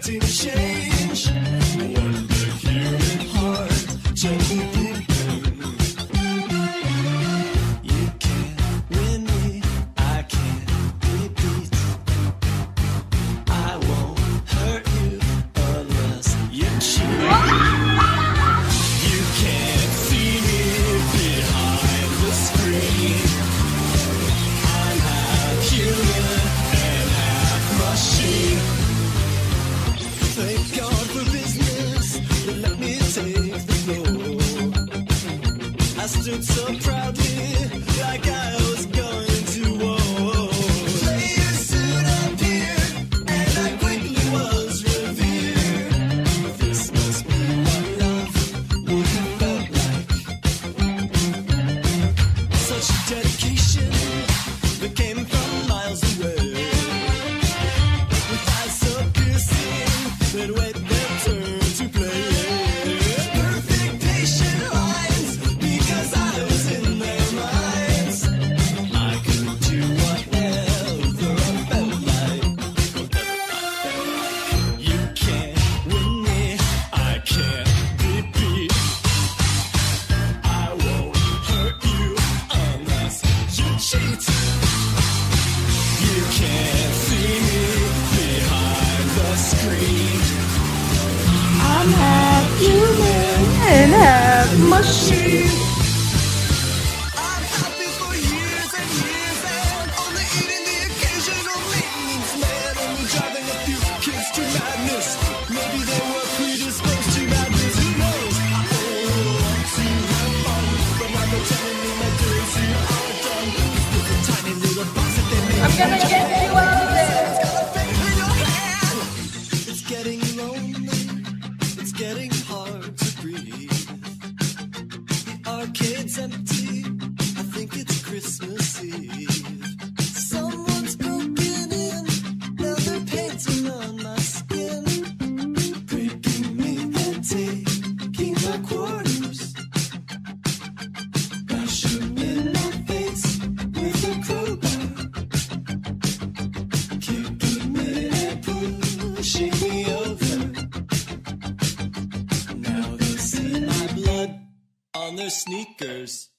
expecting change. When the human heart gently beating. You can't win me, I can't be beat. I won't hurt you unless you cheat. You can't see me behind the screen. I'm half human and half machine. Thank God for business, but let me take the floor. I stood so proudly, like I was going to war. Players soon appeared, and I quickly was revered. This must be what love would have felt like. Such dedication that came from miles away. With eyes so piercing, they'd wait their turn to play. Perfect patient lines, because I was in their minds. I could do whatever I felt like. You can't win me, I can't be beat. I won't hurt you unless you cheat. You can't see me behind the screen. I'm half human and half machine. I'm happy for years and years and only eating the occasional maintenance man, only driving a few kids to madness. Maybe they were predisposed to madness, who knows? I only want to have fun, but not pretending in my days here are done. With a tiny little box that they made. I'm gonna get you out of there. It's got a thing in your hand. It's getting lonely. It's getting hard to breathe. The arcade's empty. I think it's Christmas Eve. Someone's broken in. Now they're painting on my skin. Breaking me, then taking my quarters. Bash 'em in my face with a crowbar. Kicking me and pushing me over. Now they see my blood on their sneakers.